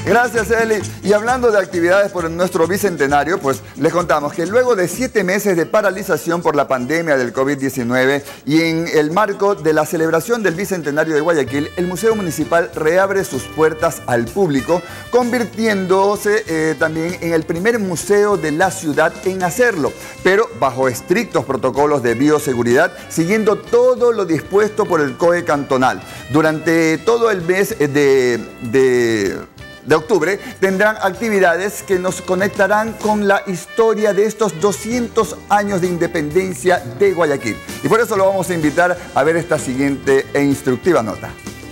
Gracias, Eli. Y hablando de actividades por nuestro bicentenario, pues les contamos que luego de 7 meses de paralización por la pandemia del COVID-19 y en el marco de la celebración del bicentenario de Guayaquil, el Museo Municipal reabre sus puertas al público, convirtiéndose también en el primer museo de la ciudad en hacerlo, pero bajo estrictos protocolos de bioseguridad, siguiendo todo lo dispuesto por el COE cantonal. Durante todo el mes de octubre tendrán actividades que nos conectarán con la historia de estos 200 años de independencia de Guayaquil. Y por eso lo vamos a invitar a ver esta siguiente e instructiva nota.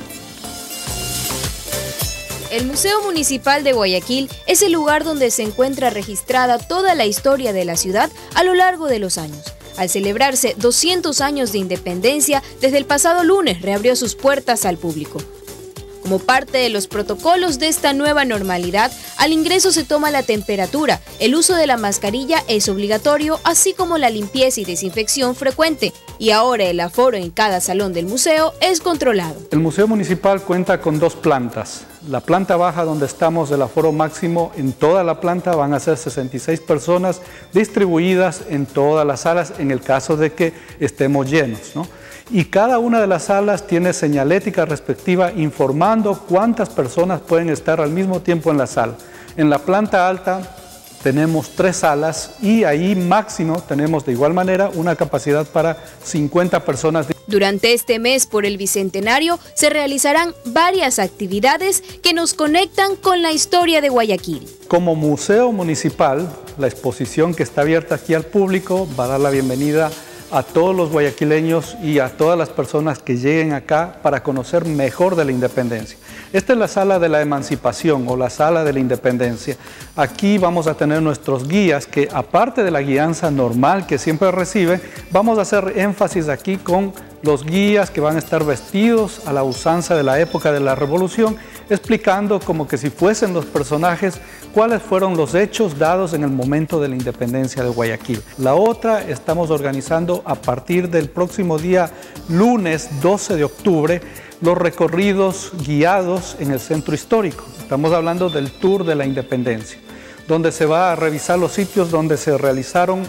El Museo Municipal de Guayaquil es el lugar donde se encuentra registrada toda la historia de la ciudad a lo largo de los años. Al celebrarse 200 años de independencia, desde el pasado lunes reabrió sus puertas al público. Como parte de los protocolos de esta nueva normalidad, al ingreso se toma la temperatura, el uso de la mascarilla es obligatorio, así como la limpieza y desinfección frecuente. Y ahora el aforo en cada salón del museo es controlado. El Museo Municipal cuenta con 2 plantas. La planta baja, donde estamos, el aforo máximo en toda la planta van a ser 66 personas distribuidas en todas las salas en el caso de que estemos llenos, ¿no? Y cada una de las salas tiene señalética respectiva informando cuántas personas pueden estar al mismo tiempo en la sala. En la planta alta tenemos 3 salas y ahí máximo tenemos de igual manera una capacidad para 50 personas. Durante este mes por el Bicentenario se realizarán varias actividades que nos conectan con la historia de Guayaquil. Como museo municipal, la exposición que está abierta aquí al público va a dar la bienvenida a todos los guayaquileños y a todas las personas que lleguen acá para conocer mejor de la independencia. Esta es la sala de la emancipación o la sala de la independencia. Aquí vamos a tener nuestros guías que, aparte de la guianza normal que siempre reciben, vamos a hacer énfasis aquí con los guías que van a estar vestidos a la usanza de la época de la Revolución, explicando como que si fuesen los personajes cuáles fueron los hechos dados en el momento de la independencia de Guayaquil. La otra estamos organizando a partir del próximo día lunes 12 de octubre los recorridos guiados en el centro histórico. Estamos hablando del Tour de la Independencia, donde se va a revisar los sitios donde se realizaron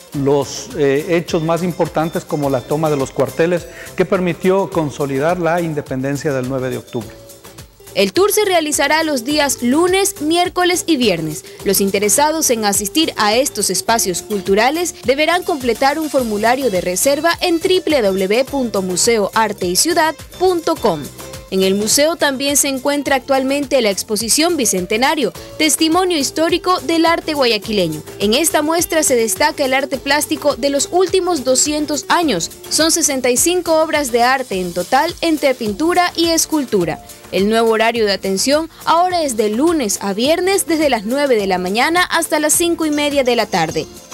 los hechos más importantes, como la toma de los cuarteles que permitió consolidar la independencia del 9 de octubre. El tour se realizará los días lunes, miércoles y viernes. Los interesados en asistir a estos espacios culturales deberán completar un formulario de reserva en www.museoarteyciudad.com. En el museo también se encuentra actualmente la exposición Bicentenario, testimonio histórico del arte guayaquileño. En esta muestra se destaca el arte plástico de los últimos 200 años. Son 65 obras de arte en total entre pintura y escultura. El nuevo horario de atención ahora es de lunes a viernes desde las 9 de la mañana hasta las 5:30 de la tarde.